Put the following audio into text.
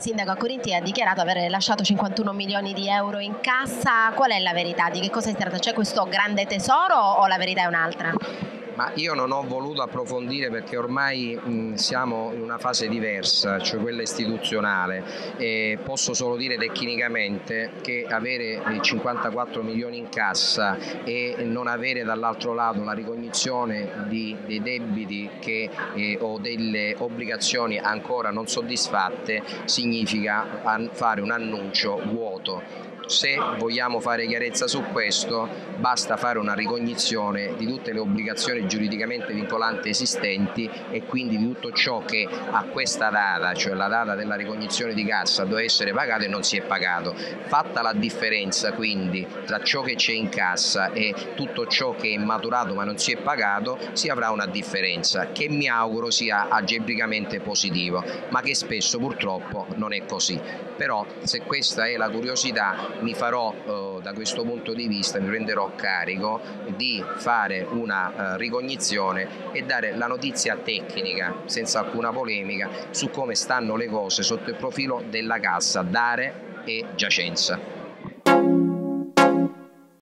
sindaco a Corinti ha dichiarato aver lasciato 51 milioni di euro in cassa. Qual è la verità? Di che cosa si tratta? C'è questo grande tesoro o la verità è un'altra? Ma io non ho voluto approfondire perché ormai siamo in una fase diversa, cioè quella istituzionale, e posso solo dire tecnicamente che avere 54 milioni in cassa e non avere dall'altro lato la ricognizione dei debiti o delle obbligazioni ancora non soddisfatte significa fare un annuncio vuoto. Se vogliamo fare chiarezza su questo, basta fare una ricognizione di tutte le obbligazioni giuridicamente vincolanti esistenti e quindi di tutto ciò che a questa data, cioè la data della ricognizione di cassa, deve essere pagato e non si è pagato. Fatta la differenza quindi tra ciò che c'è in cassa e tutto ciò che è maturato ma non si è pagato, si avrà una differenza che mi auguro sia algebricamente positivo, ma che spesso purtroppo non è così. Però se questa è la curiosità, mi farò da questo punto di vista, mi prenderò carico di fare una ricognizione e dare la notizia tecnica, senza alcuna polemica, su come stanno le cose sotto il profilo della cassa, Dare e Giacenza.